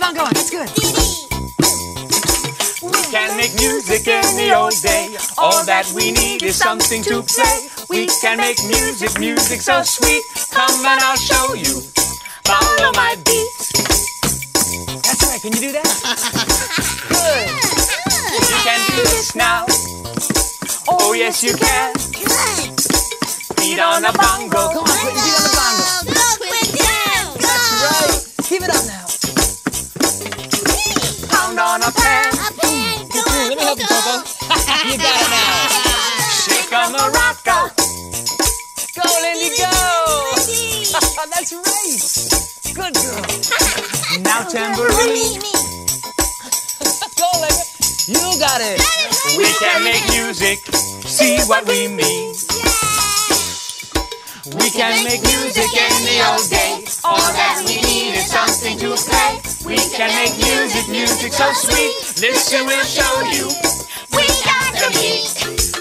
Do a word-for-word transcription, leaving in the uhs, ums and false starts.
on going. That's good. We can make music any old day. All that we need is something to play. We can make music, music so sweet. Come and I'll show you. Follow my beat. That's right. Can you do that? Good. You can do this now. Oh, yes, you can. Beat on the bongo. Come on, Quinton, beat on the bongo. Go, Quinton. That's right. Keep it up now. Pound on a pan. A pan. Go on, Let me help you, Poco. You got it now. Shake a maraca. Go, Lindy, go. That's right. Good girl. Now tambourine. Go, Allegra. You got it. We can make music. See what we mean. We can make music any old day. All that we need is something to play. We can make music, music so sweet. Listen, we'll show you. We got the beat.